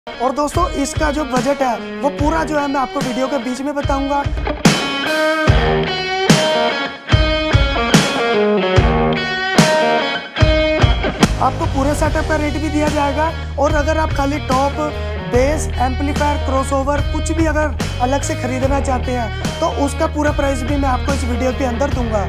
और दोस्तों इसका जो बजट है वो पूरा जो है मैं आपको वीडियो के बीच में बताऊंगा। आपको पूरे सेटअप का रेट भी दिया जाएगा और अगर आप खाली टॉप, बेस, एम्पलीफायर, क्रॉसओवर कुछ भी अगर अलग से खरीदना चाहते हैं तो उसका पूरा प्राइस भी मैं आपको इस वीडियो के अंदर दूंगा।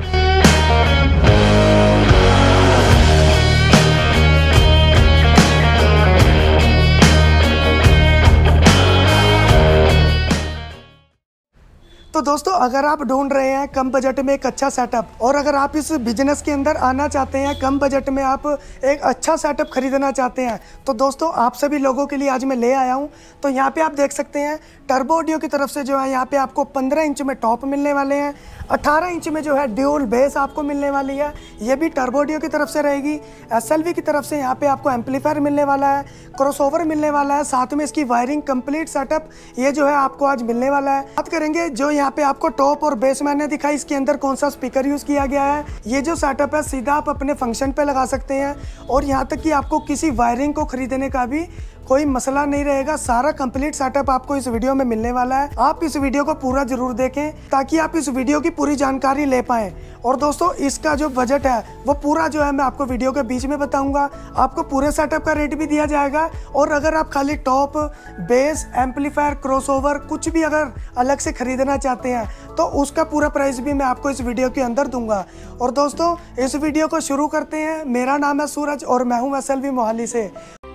तो दोस्तों अगर आप ढूंढ रहे हैं कम बजट में एक अच्छा सेटअप और अगर आप इस बिजनेस के अंदर आना चाहते हैं, कम बजट में आप एक अच्छा सेटअप खरीदना चाहते हैं, तो दोस्तों आप सभी लोगों के लिए आज मैं ले आया हूं। तो यहां पे आप देख सकते हैं टर्बो ऑडियो की तरफ से जो है यहां पे आपको 15 इंच में टॉप मिलने वाले हैं, 18 इंच में जो है ड्यूल बेस आपको मिलने वाली है, ये भी टर्बो ऑडियो की तरफ से रहेगी। SLV की तरफ से यहाँ पे आपको एम्पलीफायर मिलने वाला है, क्रॉसओवर मिलने वाला है, साथ में इसकी वायरिंग कंप्लीट सेटअप ये जो है आपको आज मिलने वाला है। बात करेंगे जो यहाँ पे आपको टॉप और बेस मैंने दिखाई, इसके अंदर कौन सा स्पीकर यूज किया गया है। ये जो सेटअप है सीधा आप अपने फंक्शन पे लगा सकते हैं और यहाँ तक कि आपको किसी वायरिंग को खरीदने का भी कोई मसला नहीं रहेगा। सारा कंप्लीट सेटअप आपको इस वीडियो में मिलने वाला है। आप इस वीडियो को पूरा जरूर देखें ताकि आप इस वीडियो की पूरी जानकारी ले पाएं। और दोस्तों इसका जो बजट है वो पूरा जो है मैं आपको वीडियो के बीच में बताऊंगा। आपको पूरे सेटअप का रेट भी दिया जाएगा और अगर आप खाली टॉप, बेस, एम्पलीफायर, क्रॉसओवर कुछ भी अगर अलग से खरीदना चाहते हैं तो उसका पूरा प्राइस भी मैं आपको इस वीडियो के अंदर दूंगा। और दोस्तों इस वीडियो को शुरू करते हैं। मेरा नाम है सूरज और मैं हूँ SLV मोहाली से।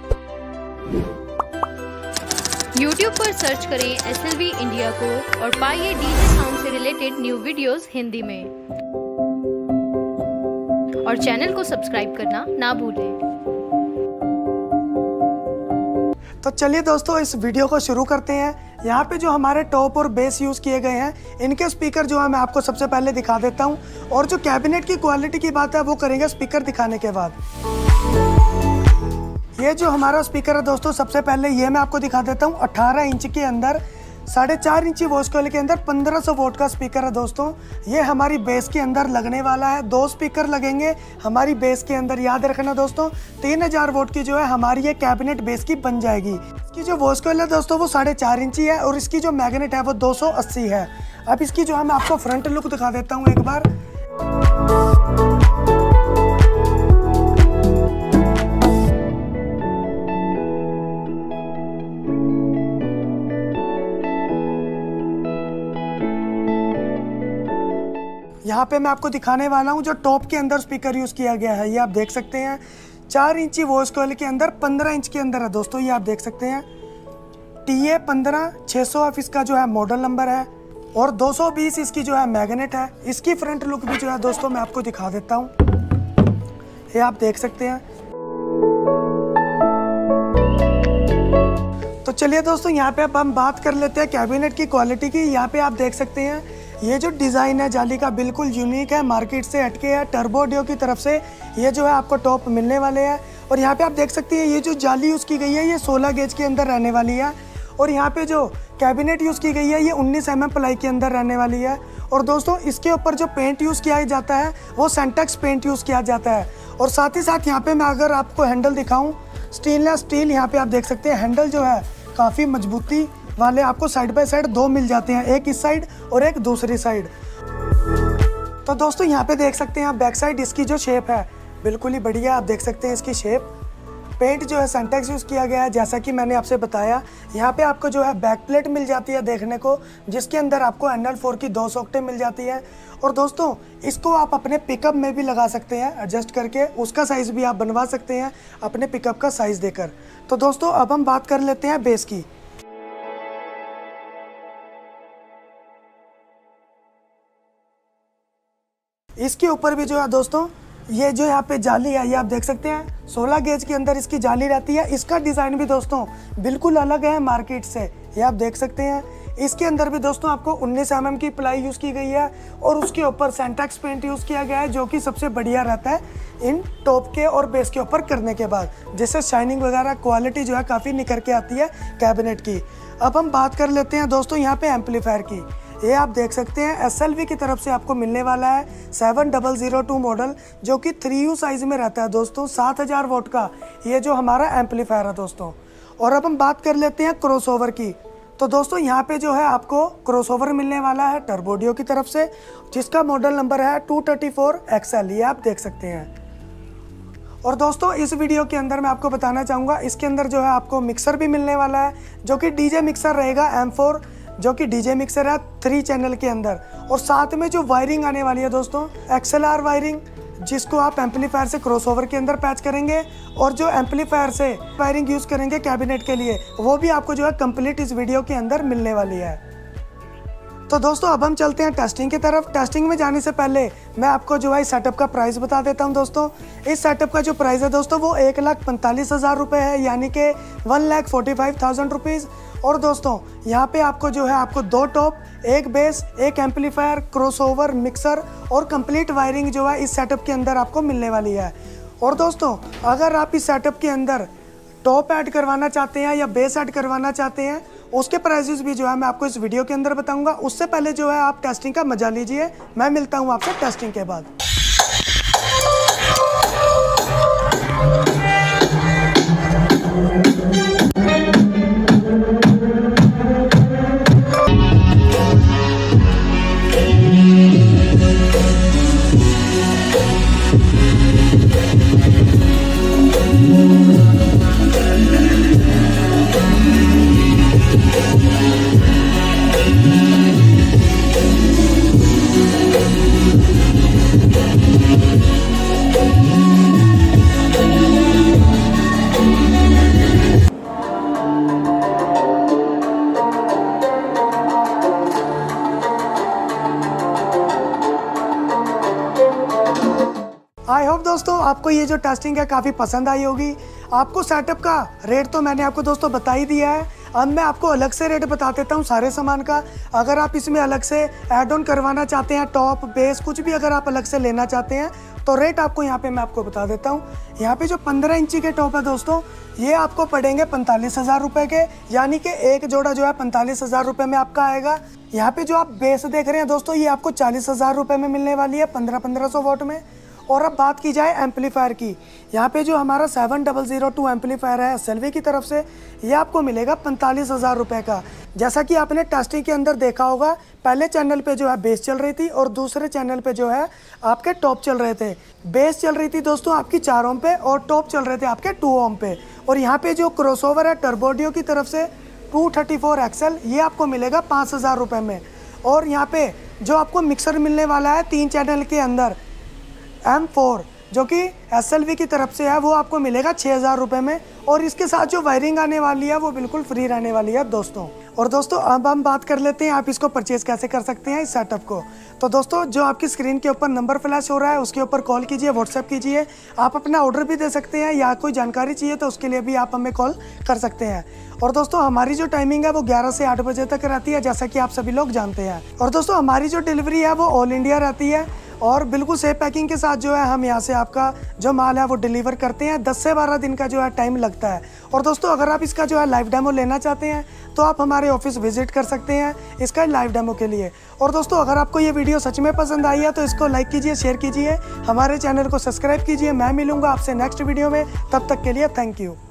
YouTube पर सर्च करें SLV इंडिया को और पाइए डीजे साउंड से रिलेटेड न्यू वीडियोस हिंदी में और चैनल को सब्सक्राइब करना ना भूलें। तो चलिए दोस्तों इस वीडियो को शुरू करते हैं। यहाँ पे जो हमारे टॉप और बेस यूज़ किए गए हैं इनके स्पीकर जो है मैं आपको सबसे पहले दिखा देता हूँ और जो कैबिनेट की क्वालिटी की बात है वो करेंगे स्पीकर दिखाने के बाद। ये जो हमारा स्पीकर है दोस्तों सबसे पहले ये मैं आपको दिखा देता हूँ। 18 इंच के अंदर 4.5 इंची वॉइस कॉइल के अंदर 1500 वोट का स्पीकर है दोस्तों। ये हमारी बेस के अंदर लगने वाला है। 2 स्पीकर लगेंगे हमारी बेस के अंदर। याद रखना दोस्तों 3000 वोट की जो है हमारी ये कैबिनेट बेस की बन जाएगी। इसकी जो वॉइस कॉइल है दोस्तों वो 4.5 इंची है और इसकी जो मैग्नेट है वो 280 है। अब इसकी जो है मैं आपको फ्रंट लुक दिखा देता हूँ एक बार। यहाँ पे मैं आपको दिखाने वाला हूँ जो टॉप के अंदर स्पीकर यूज़ किया गया है। ये आप देख सकते हैं 4 इंची वॉइस कॉइल के अंदर 15 इंच के अंदर है दोस्तों। ये आप देख सकते हैं TA 15600F इसका जो है मॉडल नंबर है और 220 इसकी जो है मैग्नेट है। इसकी फ्रंट लुक भी जो है दोस्तों मैं आपको दिखा देता हूँ। ये आप देख सकते हैं। तो चलिए दोस्तों यहाँ पे अब हम बात कर लेते हैं कैबिनेट की क्वालिटी की। यहाँ पे आप देख सकते हैं ये जो डिज़ाइन है जाली का बिल्कुल यूनिक है, मार्केट से हटके है। टर्बो ऑडियो की तरफ से ये जो है आपको टॉप मिलने वाले हैं और यहाँ पे आप देख सकते हैं ये जो जाली यूज़ की गई है ये 16 गेज के अंदर रहने वाली है और यहाँ पे जो कैबिनेट यूज़ की गई है ये 19 mm प्लाई के अंदर रहने वाली है। और दोस्तों इसके ऊपर जो पेंट यूज़ किया जाता है वो सेंटेक्स पेंट यूज़ किया जाता है। और साथ ही साथ यहाँ पे मैं अगर आपको हैंडल दिखाऊँ, स्टेनलेस स्टील यहाँ पे आप देख सकते हैं। हैंडल जो है काफ़ी मजबूती वाले आपको साइड बाय साइड 2 मिल जाते हैं, एक इस साइड और एक दूसरी साइड। तो दोस्तों यहाँ पे देख सकते हैं आप बैक साइड इसकी जो शेप है बिल्कुल ही बढ़िया। आप देख सकते हैं इसकी शेप। पेंट जो है सेंटेक्स यूज़ किया गया है जैसा कि मैंने आपसे बताया। यहाँ पे आपको जो है बैक प्लेट मिल जाती है देखने को, जिसके अंदर आपको NL4 की 2 सॉकेटें मिल जाती है। और दोस्तों इसको आप अपने पिकअप में भी लगा सकते हैं एडजस्ट करके, उसका साइज़ भी आप बनवा सकते हैं अपने पिकअप का साइज़ देकर। तो दोस्तों अब हम बात कर लेते हैं बेस की। इसके ऊपर भी जो है दोस्तों ये जो यहाँ पे जाली है ये आप देख सकते हैं 16 गेज के अंदर इसकी जाली रहती है। इसका डिज़ाइन भी दोस्तों बिल्कुल अलग है मार्केट से, ये आप देख सकते हैं। इसके अंदर भी दोस्तों आपको 19 mm की प्लाई यूज़ की गई है और उसके ऊपर सेंटेक्स पेंट यूज़ किया गया है जो कि सबसे बढ़िया रहता है इन टॉप के और बेस के ऊपर करने के बाद, जिससे शाइनिंग वगैरह क्वालिटी जो है काफ़ी निखर के आती है कैबिनेट की। अब हम बात कर लेते हैं दोस्तों यहाँ पे एम्पलीफायर की। ये आप देख सकते हैं SLV की तरफ से आपको मिलने वाला है 7002 मॉडल जो कि 3U साइज़ में रहता है दोस्तों। 7000 वोट का ये जो हमारा एम्पलीफायर है दोस्तों। और अब हम बात कर लेते हैं क्रॉसओवर की। तो दोस्तों यहाँ पे जो है आपको क्रॉसओवर मिलने वाला है टर्बोडियो की तरफ से, जिसका मॉडल नंबर है 234 XL, ये आप देख सकते हैं। और दोस्तों इस वीडियो के अंदर मैं आपको बताना चाहूँगा, इसके अंदर जो है आपको मिक्सर भी मिलने वाला है, जो कि डीजे मिक्सर रहेगा M4, जो कि डीजे मिक्सर है 3 चैनल के अंदर। और साथ में जो वायरिंग आने वाली है दोस्तों, XLR वायरिंग, जिसको आप एम्पलीफायर से क्रॉसओवर के अंदर पैच करेंगे, और जो एम्पलीफायर से वायरिंग यूज़ करेंगे कैबिनेट के लिए, वो भी आपको जो है कंप्लीट इस वीडियो के अंदर मिलने वाली है। तो दोस्तों अब हम चलते हैं टेस्टिंग की तरफ। टेस्टिंग में जाने से पहले मैं आपको जो है इस सेटअप का प्राइस बता देता हूं दोस्तों। इस सेटअप का जो प्राइस है दोस्तों वो 1,45,000 रुपये है, यानी कि 1,45,000 रुपीज़। और दोस्तों यहाँ पे आपको जो है आपको 2 top, 1 base, 1 amplifier, crossover, mixer और कंप्लीट वायरिंग जो है इस सेटअप के अंदर आपको मिलने वाली है। और दोस्तों अगर आप इस सेटअप के अंदर टॉप ऐड करवाना चाहते हैं या बेस ऐड करवाना चाहते हैं, उसके प्राइसेस भी जो है मैं आपको इस वीडियो के अंदर बताऊंगा। उससे पहले जो है आप टेस्टिंग का मजा लीजिए। मैं मिलता हूं आपसे टेस्टिंग के बाद। आई होप दोस्तों आपको ये जो टेस्टिंग है काफ़ी पसंद आई होगी। आपको सेटअप का रेट तो मैंने आपको दोस्तों बता ही दिया है। अब मैं आपको अलग से रेट बता देता हूँ सारे सामान का। अगर आप इसमें अलग से ऐड ऑन करवाना चाहते हैं, टॉप बेस कुछ भी अगर आप अलग से लेना चाहते हैं, तो रेट आपको यहाँ पे मैं आपको बता देता हूँ। यहाँ पे जो 15 इंची के टॉप है दोस्तों, ये आपको पड़ेंगे 45,000 रुपये के, यानी कि एक जोड़ा जो है 45,000 रुपये में आपका आएगा। यहाँ पे जो आप बेस देख रहे हैं दोस्तों, ये आपको 40,000 रुपये में मिलने वाली है 1500 वॉट में। और अब बात की जाए एम्पलीफायर की, यहाँ पे जो हमारा 7002 एम्पलीफायर है SLV की तरफ से, ये आपको मिलेगा 45,000 रुपये का। जैसा कि आपने टेस्टिंग के अंदर देखा होगा, पहले चैनल पे जो है बेस चल रही थी और दूसरे चैनल पे जो है आपके टॉप चल रहे थे। बेस चल रही थी दोस्तों आपकी 4 ओम पे और टॉप चल रहे थे आपके 2 ओम पे। और यहाँ पे जो क्रॉसओवर है टर्बोडियो की तरफ से 234 XL, ये आपको मिलेगा 5,000 रुपये में। और यहाँ पे जो आपको मिक्सर मिलने वाला है 3 चैनल के अंदर M4, जो कि SLV की तरफ से है, वो आपको मिलेगा 6,000 रुपये में। और इसके साथ जो वायरिंग आने वाली है वो बिल्कुल फ्री रहने वाली है दोस्तों। और दोस्तों अब हम बात कर लेते हैं आप इसको परचेज़ कैसे कर सकते हैं इस सेटअप को। तो दोस्तों जो आपकी स्क्रीन के ऊपर नंबर फ्लैश हो रहा है उसके ऊपर कॉल कीजिए, व्हाट्सएप कीजिए। आप अपना ऑर्डर भी दे सकते हैं या कोई जानकारी चाहिए तो उसके लिए भी आप हमें कॉल कर सकते हैं। और दोस्तों हमारी जो टाइमिंग है वो 11 से 8 बजे तक रहती है, जैसा कि आप सभी लोग जानते हैं। और दोस्तों हमारी जो डिलीवरी है वो ऑल इंडिया रहती है और बिल्कुल सेफ पैकिंग के साथ जो है हम यहाँ से आपका जो माल है वो डिलीवर करते हैं। 10 से 12 दिन का जो है टाइम लगता है। और दोस्तों अगर आप इसका जो है लाइव डेमो लेना चाहते हैं तो आप हमारे ऑफिस विजिट कर सकते हैं इसका लाइव डेमो के लिए। और दोस्तों अगर आपको ये वीडियो सच में पसंद आई है तो इसको लाइक कीजिए, शेयर कीजिए, हमारे चैनल को सब्सक्राइब कीजिए। मैं मिलूंगा आपसे नेक्स्ट वीडियो में, तब तक के लिए थैंक यू।